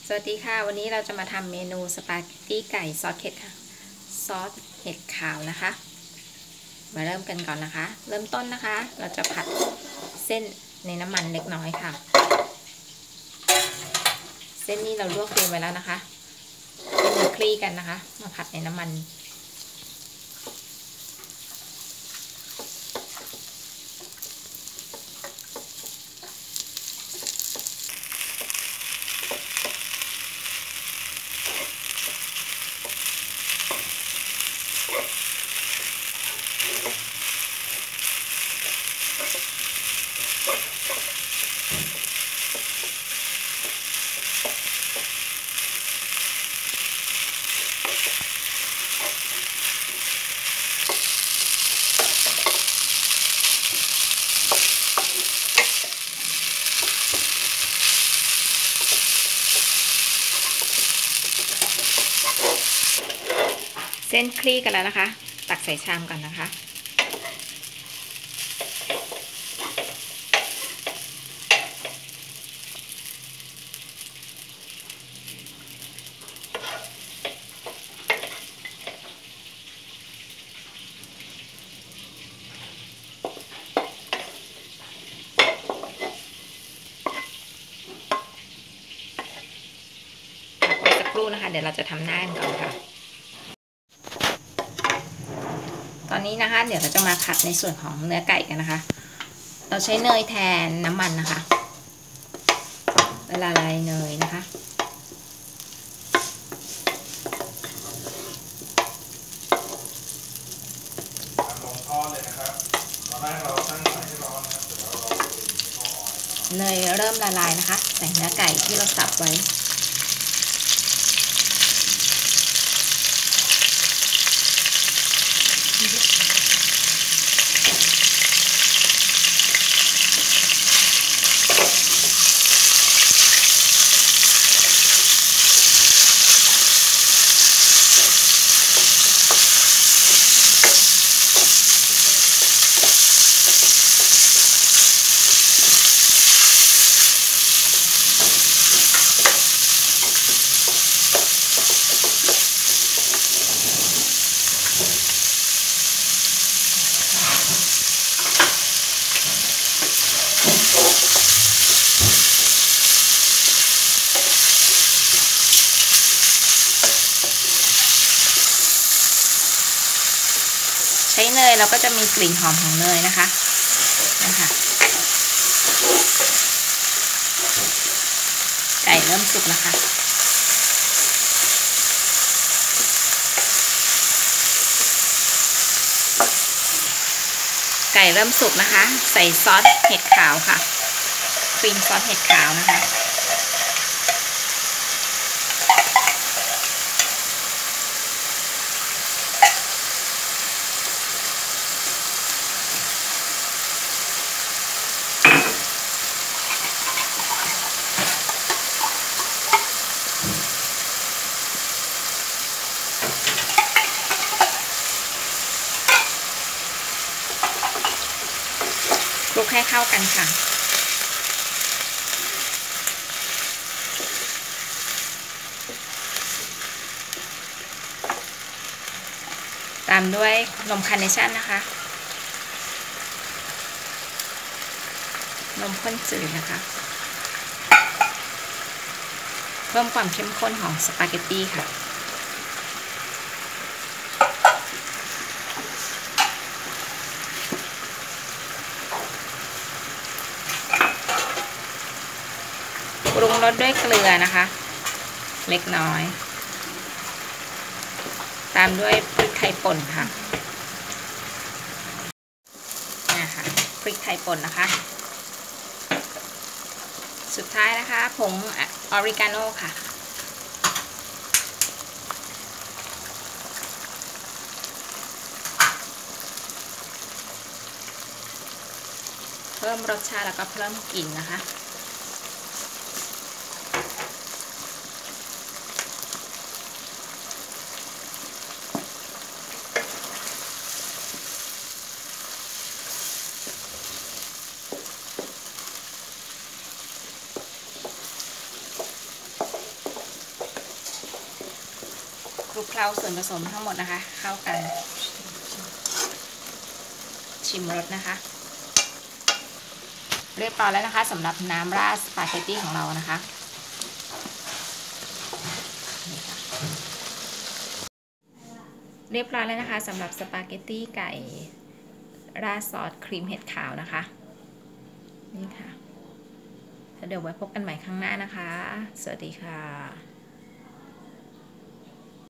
สวัสดีค่ะวันนี้เราจะมาทำเมนูสปาเกตตี้ไก่ซอสเห็ดค่ะซอสเห็ดขาวนะคะมาเริ่มกันก่อนนะคะ เริ่มต้นนะคะเราจะผัดเส้นในน้ำมันเล็กน้อยค่ะเส้นนี้เราลวกเตรียมไว้แล้วนะคะให้มันคลี่กันนะคะมาผัดในน้ำมันเส้นคลี่กันแล้วนะคะตักใส่ชามก่อนนะคะสักครู่นะคะเดี๋ยวเราจะทำหน้ากันก่อนค่ะตอนนี้นะคะเดี๋ยวเราจะมาผัดในส่วนของเนื้อไก่กันนะคะเราใช้เนยแทนน้ำมันนะคะละลายเนยนะคะเนยเริ่มละลายนะคะใส่เนื้อไก่ที่เราสับไว้ใช้เนยเราก็จะมีกลิ่นหอมของเนยนะคะไก่เริ่มสุกแล้วค่ะไก่เริ่มสุกนะคะใส่ซอสเห็ดขาวค่ะครีมซอสเห็ดขาวนะคะคลุกให้เข้ากันค่ะตามด้วยนมคาร์เนชั่นนะคะนมข้นจืดนะคะเพิ่มความเข้มข้นของสปาเกตตี้ค่ะปรุงรสด้วยเกลือนะคะเล็กน้อยตามด้วยพริกไทยป่นค่ะนี่ค่ะพริกไทยป่นนะคะสุดท้ายนะคะผงออริกาโน่ค่ะเพิ่มรสชาติแล้วก็เพิ่มกลิ่นนะคะลุกเคล้าส่วนผสมทั้งหมดนะคะเข้ากันชิมรสนะคะเรียบร้อยแล้วนะคะสำหรับน้ำราดสปาเกตตี้ของเรานะคะเรียบร้อยแล้วนะคะสำหรับสปาเกตตี้ไก่ราดซอสครีมเห็ดขาวนะคะนี่ค่ะเดี๋ยวไว้พบกันใหม่ครั้งหน้านะคะสวัสดีค่ะ